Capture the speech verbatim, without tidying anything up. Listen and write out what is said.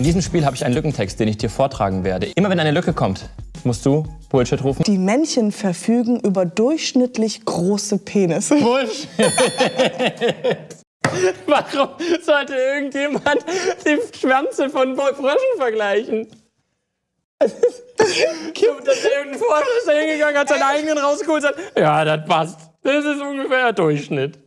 diesem Spiel habe ich einen Lückentext, den ich dir vortragen werde. Immer wenn eine Lücke kommt, musst du Bullshit rufen. Die Männchen verfügen über durchschnittlich große Penisse. Bullshit! Warum sollte irgendjemand die Schwänze von Fröschen vergleichen? Dass irgendein Forscher ist da hingegangen, hat seinen eigenen rausgeholt und sagt, ja, das passt. Das ist ungefähr der Durchschnitt.